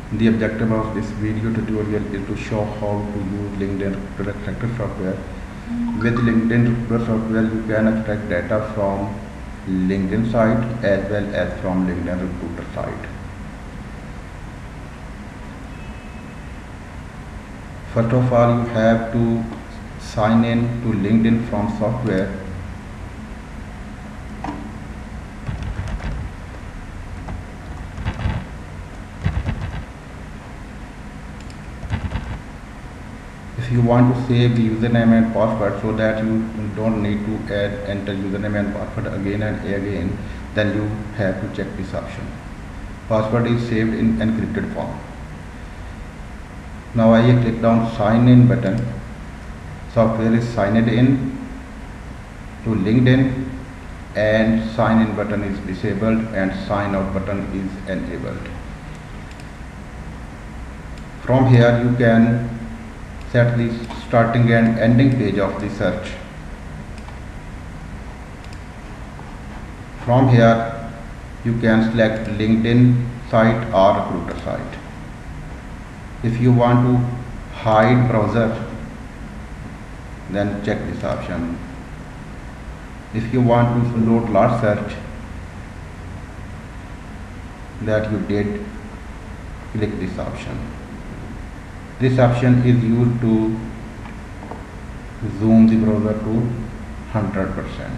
The objective of this video tutorial is to show how to use LinkedIn Recruiter Extractor software. With LinkedIn Recruiter software, you can extract data from LinkedIn site as well as from LinkedIn Recruiter site. First of all, you have to sign in to LinkedIn from software. If you want to save the username and password so that you don't need to enter username and password again and again, then you have to check this option. Password is saved in encrypted form. Now I click on sign in button. Software is signed in to LinkedIn and sign in button is disabled and sign out button is enabled. From here you can set the starting and ending page of the search. From here you can select LinkedIn site or recruiter site. If you want to hide browser, then check this option. If you want to load large search that you did, click this option. This option is used to zoom the browser to 100%.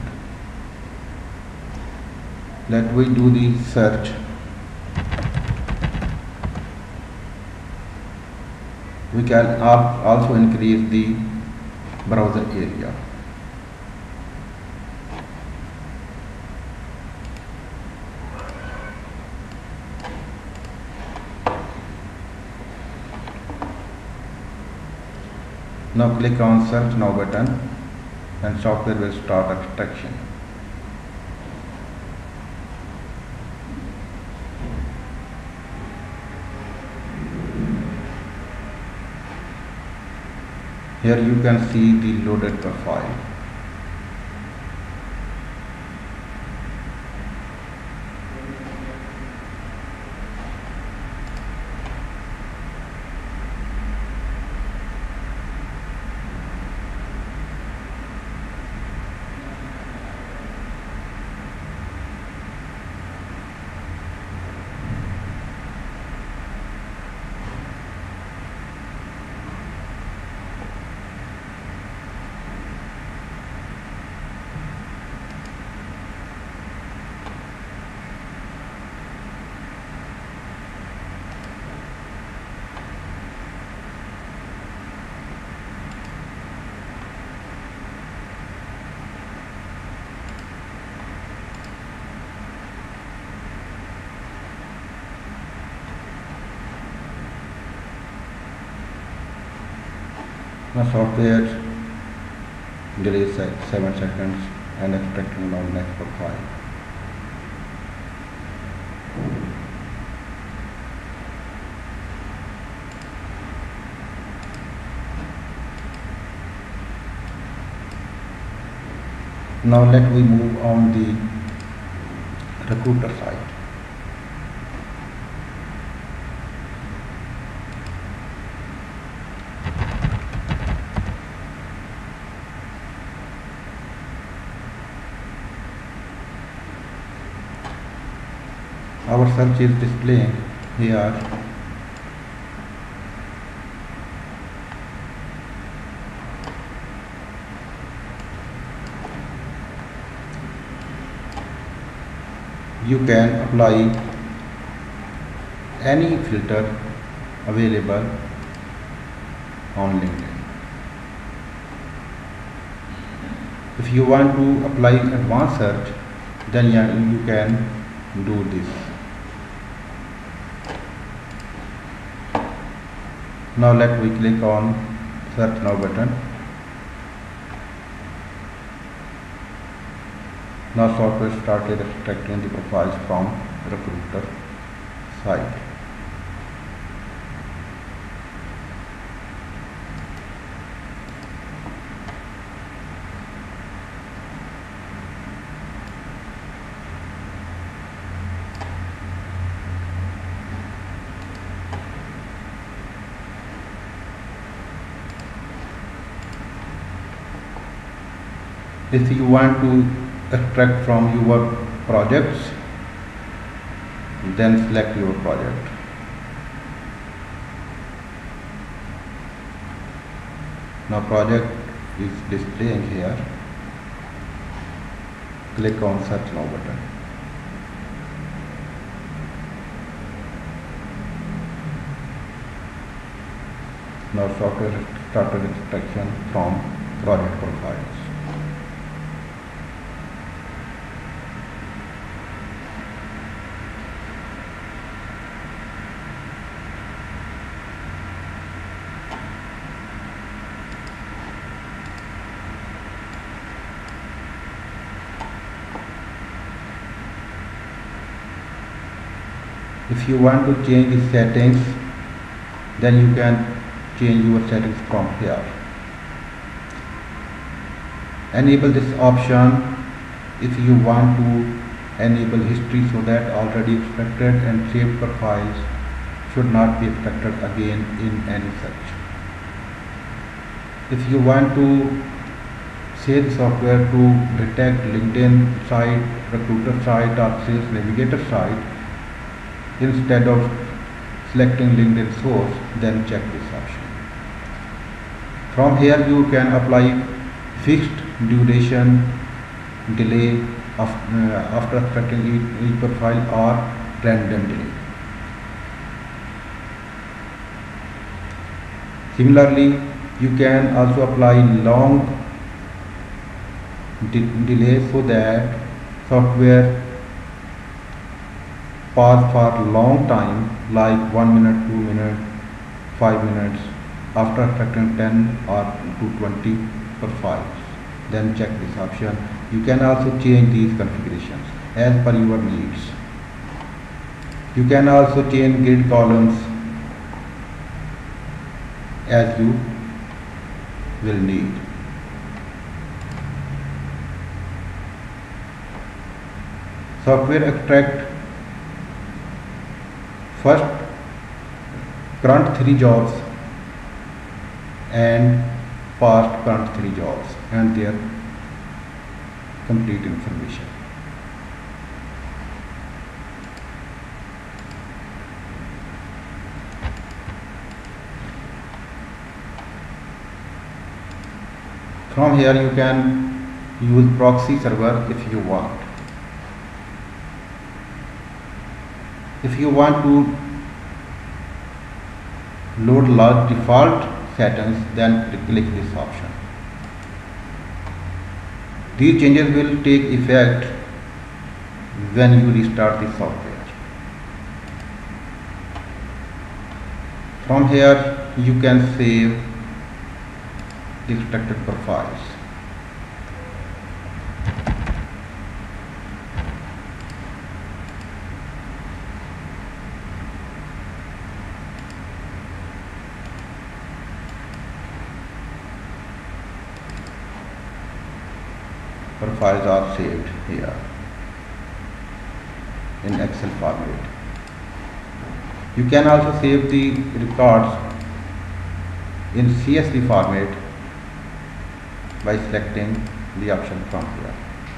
Let we do the search. We can also increase the browser area. Now click on search now button and software will start extraction. Here you can see the loaded profile. Now software delays 7 seconds and extracting now next profile. Now let we move on the recruiter side. Our search is displaying here. You can apply any filter available on LinkedIn. If you want to apply advanced search, then you can do this. Now let we click on search now button. Now software started extracting the profiles from recruiter site. If you want to extract from your projects, then select your project. Now project is displaying here. Click on search now button. Now software started extraction from project profiles. If you want to change the settings, then you can change your settings from here. Enable this option if you want to enable history, so that already extracted and saved profiles should not be extracted again in any search. If you want to say the software to detect LinkedIn site, recruiter site or sales navigator site, instead of selecting LinkedIn source, then check this option. From here you can apply fixed duration delay after extracting each profile or random delay. Similarly, you can also apply long delay, so that software pause for long time, like 1 minute, 2 minutes, 5 minutes after extracting 10 or to 20 profiles. Then check this option. You can also change these configurations as per your needs. You can also change grid columns as you will need. Software extract first current 3 jobs and past current 3 jobs and their complete information. From here you can use proxy server if you want. If you want to load large default settings, then click this option. These changes will take effect when you restart the software. From here you can save the extracted profiles. Profiles are saved here in Excel format. You can also save the records in CSV format by selecting the option from here.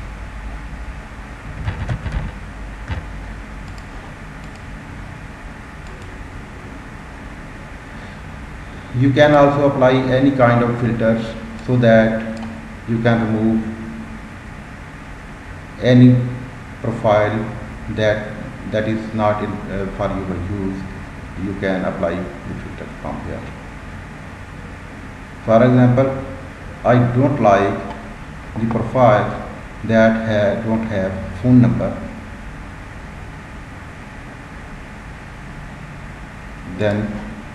You can also apply any kind of filters, so that you can remove any profile that is not in for your use. You can apply the filter from here. For example, I don't like the profile that don't have phone number. Then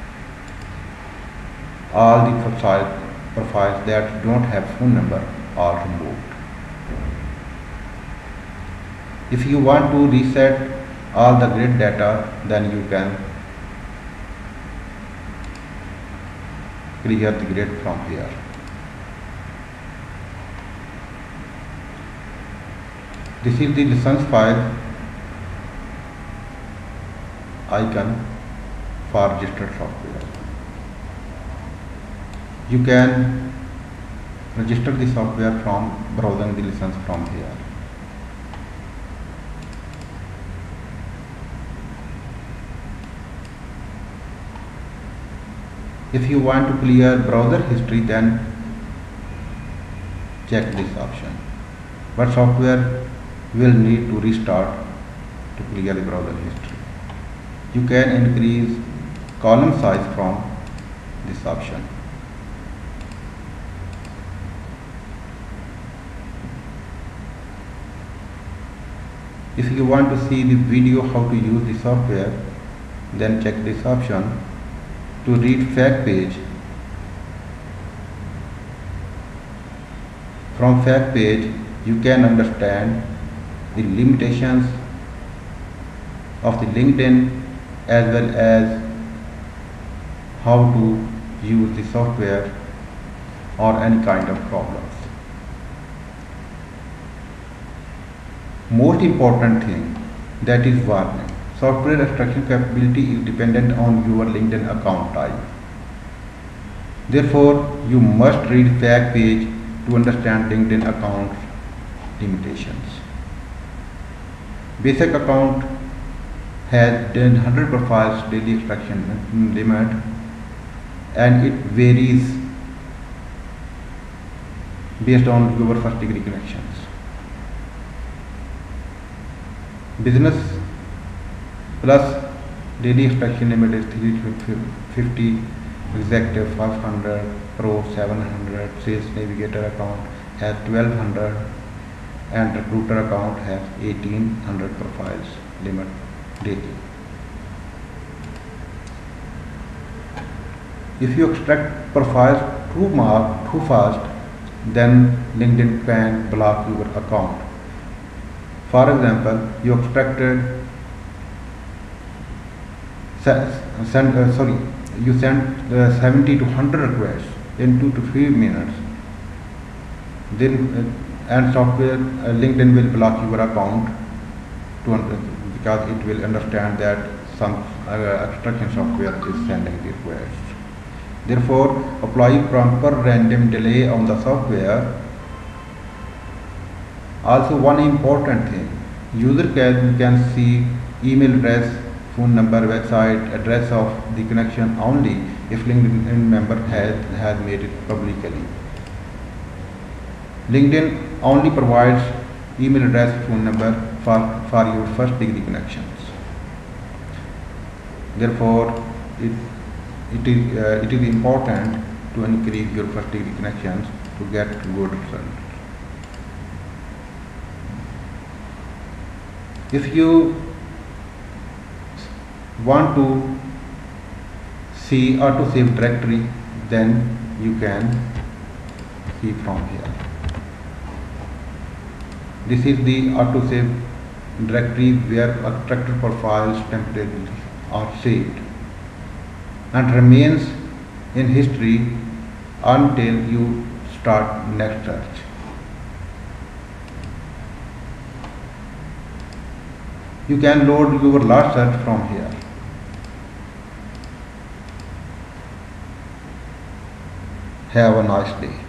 all the profiles that don't have phone number are removed. If you want to reset all the grid data, then you can clear the grid from here. This is the license file icon for registered software. You can register the software from browsing the license from here. If you want to clear browser history, then check this option. But software will need to restart to clear the browser history. You can increase column size from this option. If you want to see the video how to use the software, then check this option. To read fact page, from fact page you can understand the limitations of the LinkedIn as well as how to use the software or any kind of problems. Most important thing, that is warning. Software extraction capability is dependent on your LinkedIn account type. Therefore, you must read fact page to understand LinkedIn account limitations. Basic account has 100 profiles daily extraction limit, and it varies based on your first degree connections. Business plus daily extraction limit is 350, executive 500, pro 700, sales navigator account has 1200, and recruiter account has 1800 profiles limit daily. If you extract profiles too fast, then LinkedIn can block your account. For example, you extracted you sent 70 to 100 requests in 2 to 3 minutes. Then and software LinkedIn will block your account because it will understand that some extraction software is sending the requests. Therefore, apply proper random delay on the software. Also, one important thing, user can see email address, phone number, website, address of the connection only if LinkedIn member has made it publicly. LinkedIn only provides email address, phone number for your first degree connections. Therefore, it is important to increase your first degree connections to get good results. If you want to see autosave directory, then you can see from here. This is the autosave directory where extracted profiles temporarily are saved and remains in history until you start next search. You can load your last search from here. Have a nice day.